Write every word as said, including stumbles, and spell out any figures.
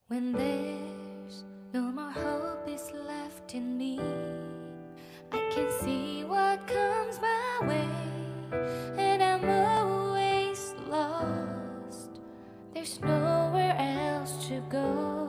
When there's no more hope is left in me, I can see what comes my way, and I'm always lost. There's nowhere else to go.